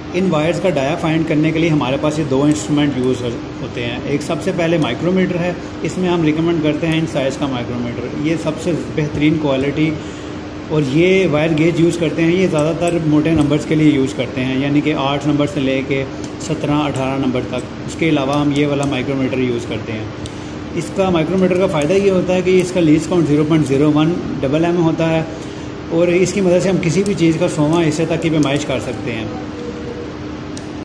इन wires का डाया find करने के लिए हमारे पास ये दो इंस्ट्रूमेंट यूज़ होते हैं। एक सबसे पहले माइक्रोमीटर है, इसमें हम रिकमेंड करते हैं इन साइज़ का माइक्रोमीटर। ये सबसे बेहतरीन क्वालिटी और ये वायर गेज यूज़ करते हैं। ये ज़्यादातर मोटे नंबर्स के लिए यूज़ करते हैं, यानी कि 8 नंबर से लेके 17-18 नंबर तक। उसके अलावा हम ये वाला माइक्रोमीटर यूज़ करते हैं। इसका माइक्रोमीटर का फ़ायदा ये होता है कि इसका लीस्ट काउंट 0.01 mm होता है और इसकी मदद से हम किसी भी चीज़ का 100वां हिस्से तक की पैमाइश कर सकते हैं।